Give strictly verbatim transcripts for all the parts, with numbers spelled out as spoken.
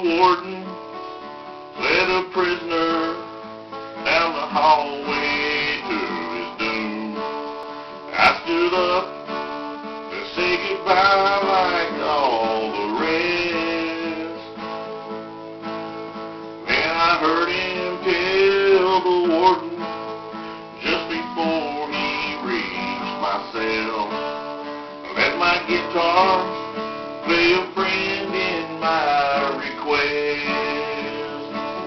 warden led a prisoner down the hallway to his doom. I stood up to say goodbye like all the rest. Then I heard him tell the warden just before he reached my cell, let my guitar play a friend in my request.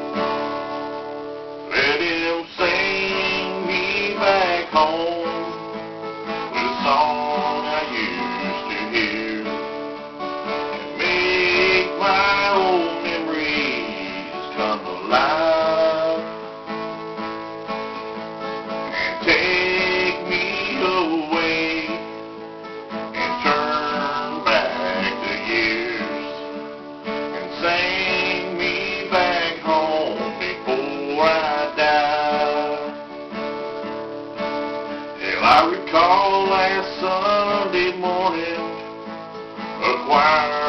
Let him sing me back home with a song I used to hear, and make my old memories come alive, and take me away and turn back the years, and sing me back home before I die. Hell, I recall last Sunday morning, a choir